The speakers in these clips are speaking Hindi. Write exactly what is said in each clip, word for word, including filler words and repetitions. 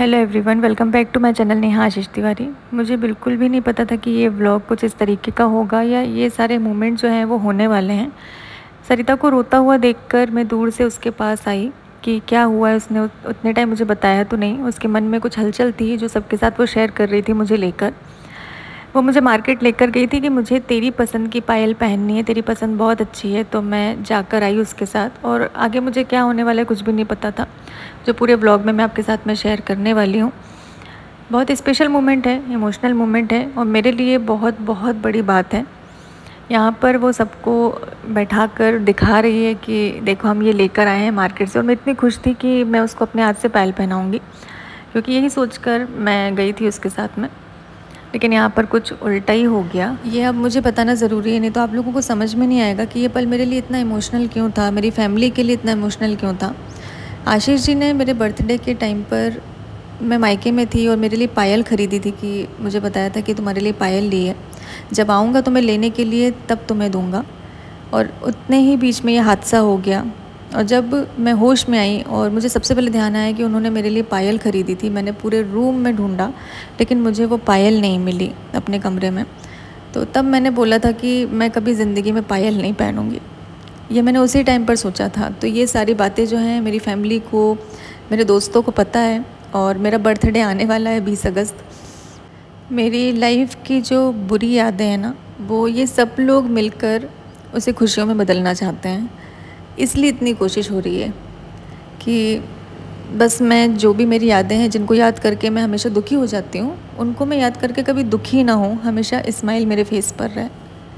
Hello everyone, welcome back to my channel Neha Ashish Tiwari. मुझे बिल्कुल भी नहीं पता था कि ये व्लॉग कुछ इस तरीके का होगा या ये सारे मोमेंट जो हैं वो होने वाले हैं। सरिता को रोता हुआ देखकर मैं दूर से उसके पास आई कि क्या हुआ है। उसने उतने टाइम मुझे बताया तो नहीं। उसके मन में कुछ हलचल थी जो सबके साथ वो शेयर कर रही थी मुझे लेकर। वो मुझे मार्केट लेकर गई थी कि मुझे तेरी पसंद की पायल पहननी है, तेरी पसंद बहुत अच्छी है। तो मैं जाकर आई उसके साथ, और आगे मुझे क्या होने वाला है कुछ भी नहीं पता था, जो पूरे ब्लॉग में मैं आपके साथ में शेयर करने वाली हूँ। बहुत स्पेशल मोमेंट है, इमोशनल मोमेंट है, और मेरे लिए बहुत बहुत बड़ी बात है। यहाँ पर वो सबको बैठा कर दिखा रही है कि देखो हम ये लेकर आए हैं मार्केट से, और मैं इतनी खुश थी कि मैं उसको अपने हाथ से पायल पहनाऊँगी, क्योंकि यही सोचकर मैं गई थी उसके साथ में। लेकिन यहाँ पर कुछ उल्टा ही हो गया। ये अब मुझे बताना ज़रूरी है, नहीं तो आप लोगों को समझ में नहीं आएगा कि ये पल मेरे लिए इतना इमोशनल क्यों था, मेरी फैमिली के लिए इतना इमोशनल क्यों था। आशीष जी ने मेरे बर्थडे के टाइम पर, मैं मायके में थी और मेरे लिए पायल ख़रीदी थी, कि मुझे बताया था कि तुम्हारे लिए पायल ली है, जब आऊँगा तो मैं लेने के लिए तब तुम्हें दूँगा। और उतने ही बीच में ये हादसा हो गया। और जब मैं होश में आई और मुझे सबसे पहले ध्यान आया कि उन्होंने मेरे लिए पायल ख़रीदी थी, मैंने पूरे रूम में ढूंढा लेकिन मुझे वो पायल नहीं मिली अपने कमरे में। तो तब मैंने बोला था कि मैं कभी ज़िंदगी में पायल नहीं पहनूंगी। ये मैंने उसी टाइम पर सोचा था। तो ये सारी बातें जो हैं मेरी फैमिली को, मेरे दोस्तों को पता है, और मेरा बर्थडे आने वाला है बीस अगस्त। मेरी लाइफ की जो बुरी यादें हैं ना, वो ये सब लोग मिलकर उसे खुशियों में बदलना चाहते हैं। इसलिए इतनी कोशिश हो रही है कि बस मैं, जो भी मेरी यादें हैं जिनको याद करके मैं हमेशा दुखी हो जाती हूँ, उनको मैं याद करके कभी दुखी ना हूँ, हमेशा स्माइल मेरे फेस पर रहे।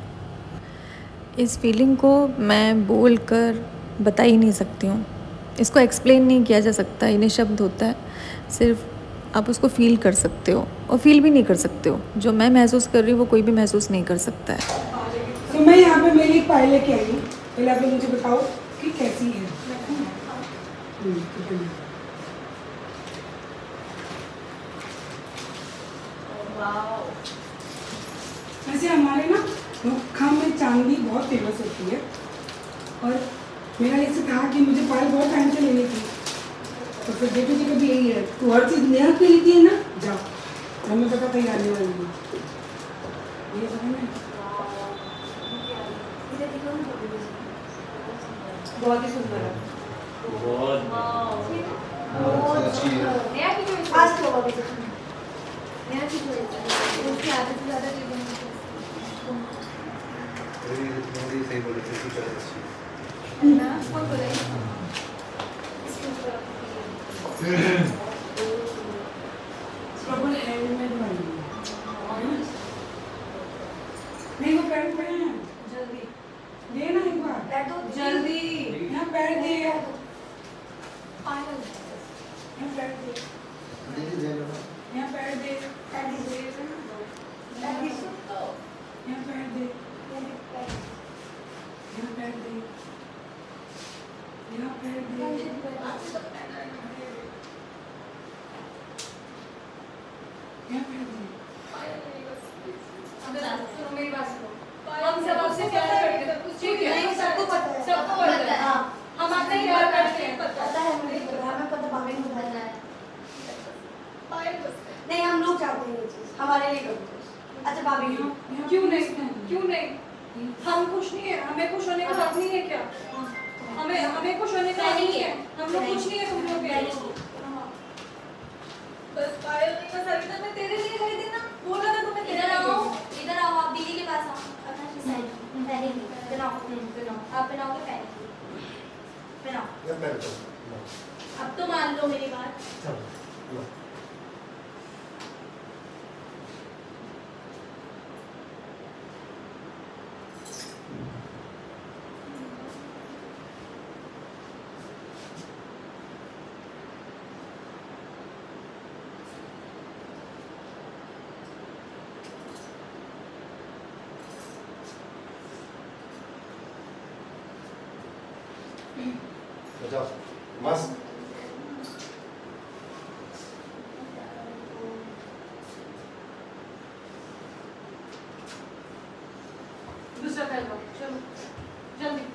इस फीलिंग को मैं बोल कर बता ही नहीं सकती हूँ, इसको एक्सप्लेन नहीं किया जा सकता, ये निःशब्द होता है। सिर्फ आप उसको फील कर सकते हो, और फील भी नहीं कर सकते हो। जो मैं महसूस कर रही हूँ वो कोई भी महसूस नहीं कर सकता है। तो मैं यहाँ पे मेरी पायल लेके आई हूँ, पहले आप लोग मुझे बताओ कि कैसी है। वैसे हमारे ना नोखा में चांदी बहुत फेमस होती है, और मेरा ऐसे था कि मुझे पायल बहुत टाइम से लेनी थी। तो फिर देखो जी कभी यही है, तू हर चीज़ नया के लेती है ना, जाओ, हमें पता था आने वाली है। ये सब है बहुत ही सुंदर है, बहुत बहुत अच्छी है। नया की जो फास्ट होगा भी नया की जो उसकी आदत से ज़्यादा चीज़ें मेरी मेरी सही बोले थे कि चल अच्छी ना कौन बोले प्रॉपर हैंडमेड बनी है। नहीं वो पैर पे है, जल्दी दे ना एक बार, पैर दो जल्दी, यहाँ पैर दे, पायल यहाँ पैर दे, दीदी दे लो, यहाँ पैर दे, पैर दे, पैर दे सुन तो, यहाँ पैर दे, यहाँ पैर दे, यहाँ पैर दे, यहाँ पैर दे। मेरी बात सुनो, हम सब आपसे प्यार करते हैं, ठीक है? सबको पता है, सबको पता है। हाँ, हम आपसे प्यार करते हैं, पता है मुझे, हमें पता, भाभी को पता है। नहीं, हम लोग चाहते हैं ये चीज़ हमारे लिए करो। अच्छा भाभी, क्यों नहीं, क्यों नहीं? हम खुश नहीं है, हमें खुश होने का हक नहीं है क्या? हमें हमें खुश होने का नहीं है, हम लोग खुश नहीं है तुम लोग के। बस पायल नहीं, बस सरिता मैं तेरे लिए गई थी ना, बोला था तुम्हें। इधर आओ, इधर आओ, आप दीदी के पास आओ, अपना साइड पहनेंगे, बनाओ बनाओ, आप बनाओगे पहनेंगे, बनाओ। अब तो मान लो मेरी बात। जाओ मस्त। दूसरा कर लो, चलो जल्दी।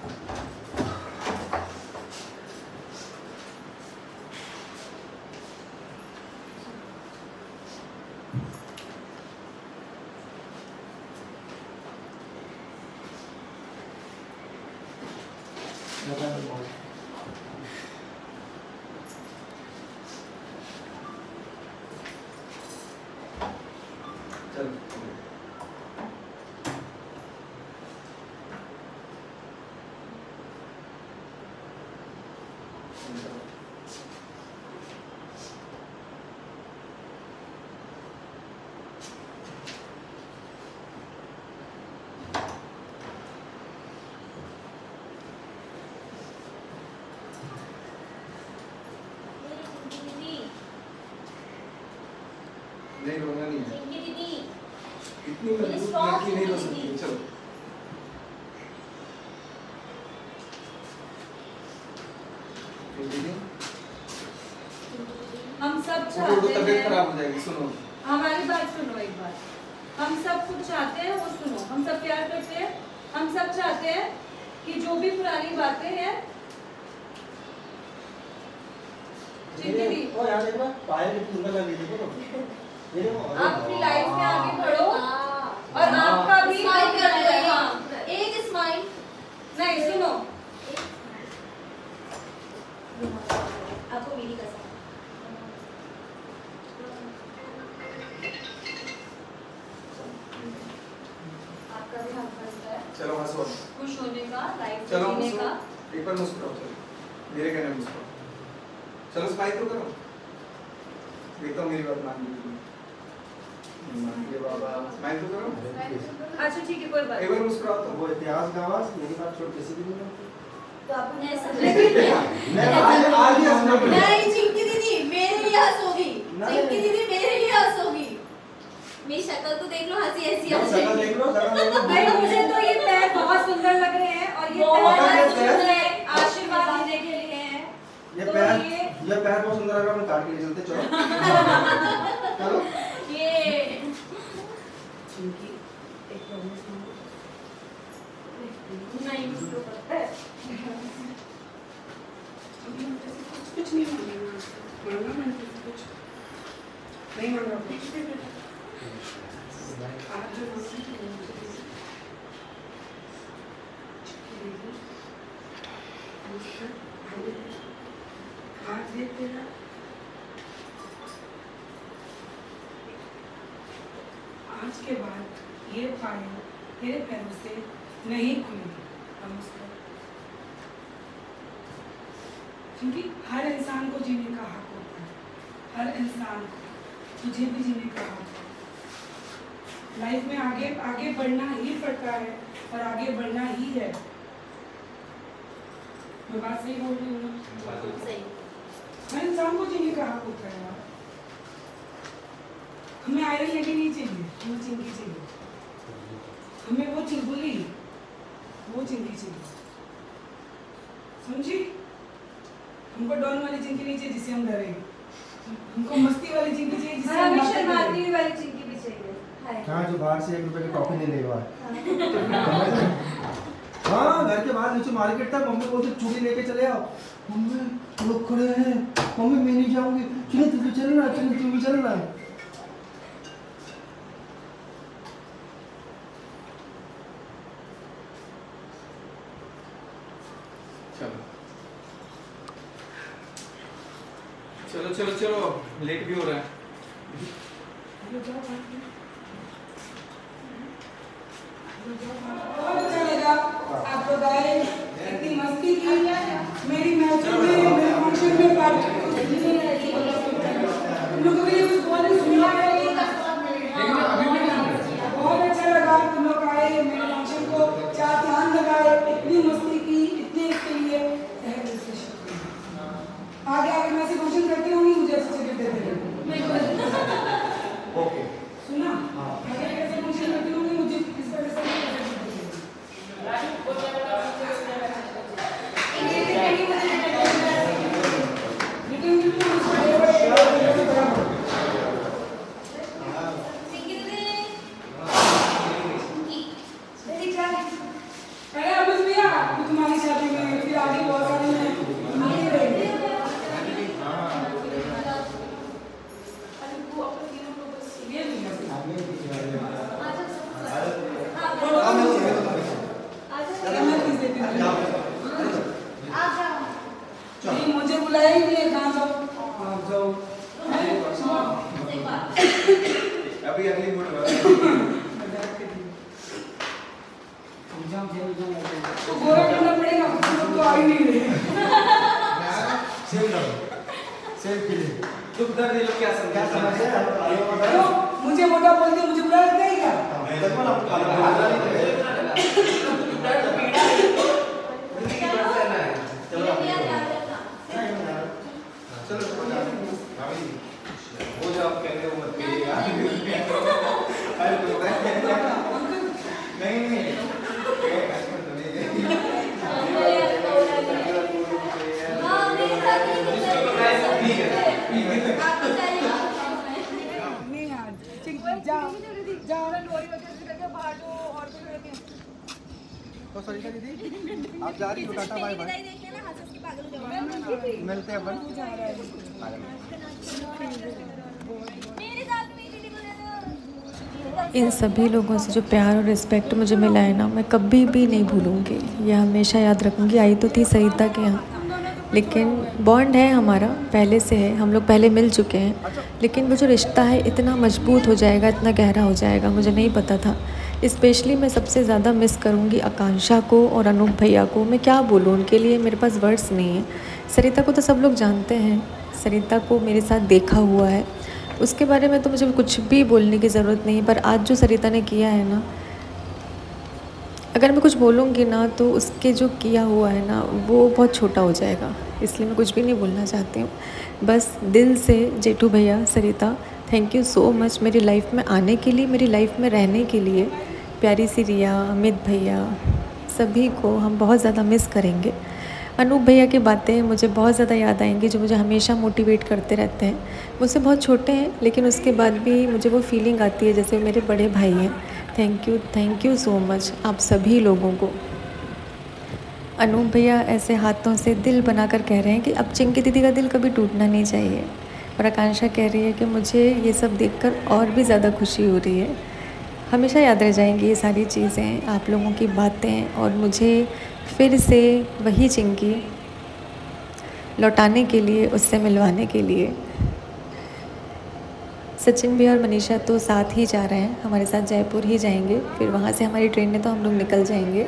नहीं रोना नहीं है। चिंकी दीदी इतनी मजबूत लड़की नहीं रो सकती। चलो दीदी हम सब तो चाहते तबीयत हैं, खराब हो जाएगी। सुनो हमारी बात सुनो एक बार। हम सब कुछ चाहते हैं वो सुनो, हम सब प्यार करते हैं, हम सब चाहते हैं कि जो भी पुरानी बातें हैं चिंकी दी ओ यार देखो पायल की सुंदर लग रही है। देखो ये देखो आप अपनी लाइफ में आगे बढ़ो और आपका भी स्माइल कर रहे हैं। हाँ। एक स्माइल नहीं सुनो आपको मेरी कसम आपका भी हक बनता है चलो हंसो। खुश होने का, लाइफ चलो जीने हंसो। का। एक बार मुस्कुराओ। चलो मेरे कहने पे मुस्कुराओ। चलो स्माइल तो करो। देखता हूँ मेरी बात मान लीजिए। मान लीजिए बाबा। स्माइल तो करो। अच्छा ठीक है कोई बात एक बार मुस्कुराओ तो। वो इतिहास का आवाज मेरी बात छोड़ किसी की नहीं। तो आपने ऐसा मैं आज आज ही हंसना पड़ेगा। नहीं चिंकी दीदी मेरे लिए हंसोगी, नहीं। चिंकी दीदी मेरे लिए हंसोगी। मेरी शक्ल तो देख लो, हंसी ऐसी आ शक्ल जाएगी। देख लो, शक्ल देख लो। भाई मुझे तो ये पैर बहुत सुंदर लग रहे हैं और ये बहुत पैर सुंदर सुंदर है, आशीर्वाद देने के लिए हैं। ये तो पैर ये ये पैर बहुत सुंदर लग रहा है। हम काट के ले चलते चलो। चलो ये चिंकी एक प्रॉमिस मांगो। नहीं मुझको पता है। अभी हम जैसे कुछ कुछ नहीं मांगेंगे। मांगा मैंने तुझसे कुछ नहीं मांगा कुछ भी बेटा। आज जो मांगा है वो मुझे दे दे। चिंकी दीदी, मुझसे आगे दे। हाथ दे तेरा। आज के बाद ये पायल तेरे पैरों से नहीं खुलेगी। नमस्कार। क्योंकि हर इंसान को जीने का हक होता है। हर इंसान को तुझे भी जीने का हक है। लाइफ में आगे आगे बढ़ना ही पड़ता है और आगे बढ़ना ही है। मैं बात सही बोल रही हूँ ना? सही। हर इंसान को जीने का हक होता है यार। हमें आयरन लेडी नहीं चाहिए, वो चिंकी चाहिए। हमें वो चिंगुली, वो चिंकी चाहिए। समझी? हमको डॉन वाली चिंकी नहीं चाहिए जिससे हम डरें। हमको मस्ती वाली चिंकी चाहिए जिससे हम हमें बातें शर्माती करें। हुई वाली चिंकी भी चाहिए। हाय। हाँ जो बाहर से एक रुपए की टॉफी नहीं लेगा। हाँ घर के बाहर नीचे मार्केट था। मम्मी बोलती चूड़ी लेके चले आओ। मम्मी लोग खड़े हैं। मम्मी मैं नहीं जाऊंगी। चलो तू भी चलना, चलो तू भी चलना। चलो चलो चलो लेट भी हो रहा है। बहुत अच्छा लगा आपको गाए, इतनी मस्ती की। मेरी मैचिंग में मेरे फंक्शन में पार्टी तुम लोगों के लिए कुछ बहुत सुना है। बहुत अच्छा लगा तुम लोग आए मेरे फंक्शन को, चार चांद लगाए, इतनी मस्ती की, इतने इसके लिए तहे दिल से शुक्रिया। आगे आगे मैं ऐसे फंक्शन करती रहूंगी, मुझे अच्छे से देते रहेंगे। ओके सुना? आगे आगे ऐसे फंक्शन करती रहूंगी, मुझे इस वजह से नहीं देते रहेंगे। नहीं मुझे बुलाया ही नहीं है, कहाँ जाओ आप जाओ। अभी अगली बोल तो गोरा करना पड़ेगा, तो तो आ ही नहीं रहे। सेव करो, सेव के लिए दुख दर्द ये लोग क्या समझा तो मुझे मोटा बोल दिया, मुझे बुलाया नहीं क्या? वो जो आप कह रहे हो मत करिएगा। नहीं नहीं तो सरिता दीदी आप जा रही हो, टाटा बाय बाय, मिलते हैं अपन। इन सभी लोगों से जो प्यार और रिस्पेक्ट मुझे मिला है ना, मैं कभी भी नहीं भूलूंगी, यह हमेशा याद रखूंगी। आई तो थी सरिता के यहाँ, लेकिन बॉन्ड है हमारा पहले से है, हम लोग पहले मिल चुके हैं, लेकिन वो जो रिश्ता है इतना मजबूत हो जाएगा, इतना गहरा हो जाएगा, मुझे नहीं पता था। स्पेशली मैं सबसे ज़्यादा मिस करूँगी आकांक्षा को और अनूप भैया को। मैं क्या बोलूँ, उनके लिए मेरे पास वर्ड्स नहीं है। सरिता को तो सब लोग जानते हैं, सरिता को मेरे साथ देखा हुआ है, उसके बारे में तो मुझे कुछ भी बोलने की ज़रूरत नहीं है। पर आज जो सरिता ने किया है ना, अगर मैं कुछ बोलूँगी ना तो उसके जो किया हुआ है ना वो बहुत छोटा हो जाएगा, इसलिए मैं कुछ भी नहीं बोलना चाहती हूँ। बस दिल से जेठू भैया, Sarita, thank you so much मेरी लाइफ में आने के लिए, मेरी लाइफ में रहने के लिए। प्यारी सी रिया, अमित भैया, सभी को हम बहुत ज़्यादा मिस करेंगे। अनूप भैया की बातें मुझे बहुत ज़्यादा याद आएंगी, जो मुझे हमेशा मोटिवेट करते रहते हैं। मुझसे बहुत छोटे हैं, लेकिन उसके बाद भी मुझे वो फीलिंग आती है जैसे मेरे बड़े भाई हैं। Thank you thank you so much आप सभी लोगों को। अनूप भैया ऐसे हाथों से दिल बनाकर कह रहे हैं कि अब चिंकी दीदी का दिल कभी टूटना नहीं चाहिए, और आकांक्षा कह रही है कि मुझे ये सब देखकर और भी ज़्यादा खुशी हो रही है। हमेशा याद रह जाएंगी ये सारी चीज़ें, आप लोगों की बातें, और मुझे फिर से वही चिंकी लौटाने के लिए, उससे मिलवाने के लिए। सचिन भी और मनीषा तो साथ ही जा रहे हैं, हमारे साथ जयपुर ही जाएंगे, फिर वहाँ से हमारी ट्रेन में तो हम लोग निकल जाएंगे।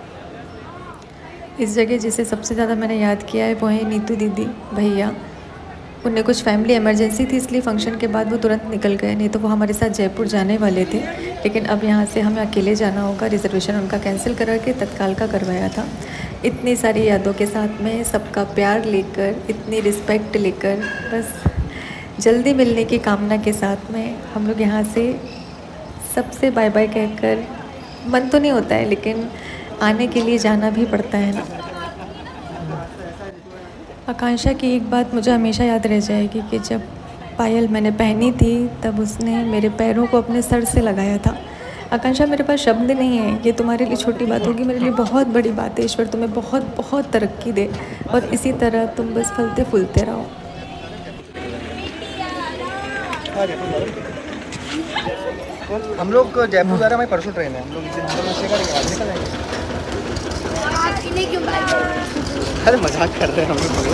इस जगह जिसे सबसे ज़्यादा मैंने याद किया है वो है नीतू दीदी भैया। उन्हें कुछ फैमिली इमरजेंसी थी, इसलिए फ़ंक्शन के बाद वो तुरंत निकल गए, नहीं तो वो हमारे साथ जयपुर जाने वाले थे। लेकिन अब यहाँ से हमें अकेले जाना होगा, रिजर्वेशन उनका कैंसिल करा के तत्काल का करवाया था। इतनी सारी यादों के साथ में, सबका प्यार लेकर, इतनी रिस्पेक्ट लेकर, बस जल्दी मिलने की कामना के साथ में हम लोग यहाँ से सबसे बाय बाय कहकर, मन तो नहीं होता है लेकिन आने के लिए जाना भी पड़ता है ना। आकांक्षा की एक बात मुझे हमेशा याद रह जाएगी कि जब पायल मैंने पहनी थी तब उसने मेरे पैरों को अपने सर से लगाया था। आकांक्षा, मेरे पास शब्द नहीं है, ये तुम्हारे लिए छोटी बात होगी, मेरे लिए बहुत बड़ी बात है। ईश्वर तुम्हें बहुत बहुत तरक्की दे और इसी तरह तुम बस फलते फूलते रहो। हम लोग जयपुर जा रहे हैं, हमारी परसों ट्रेन है, हम लोग इसे निकल जाएंगे। अरे मजाक कर रहे हैं हम लोग।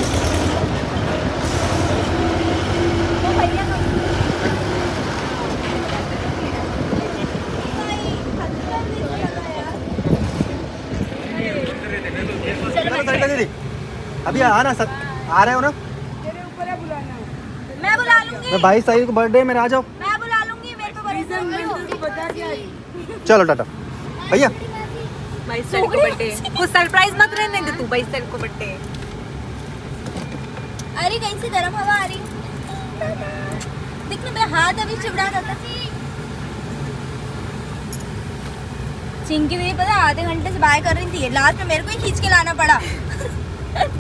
दीदी अभी आ ना, आ रहे हो ना? तेरे ऊपर है बुलाना। मैं बुला लूंगी। मैं बाईस तारीख को बर्थडे मेरे, आ जाओ। मैं बुला लूंगी, मेरे को बर्थडे। बता क्या? चलो टाटा भैया। बाईस तारीख को बर्थडे, कुछ सरप्राइज मत रहने दे तू। बाईस तारीख को बर्थडे। अरे कहीं से गर्म हवा आ रही, देख ना मेरा हाथ अभी चिपड़ा था। चिंकी दीदी पता आधे घंटे से बाय कर रही थी, लास्ट में मेरे को ही खींच के लाना पड़ा।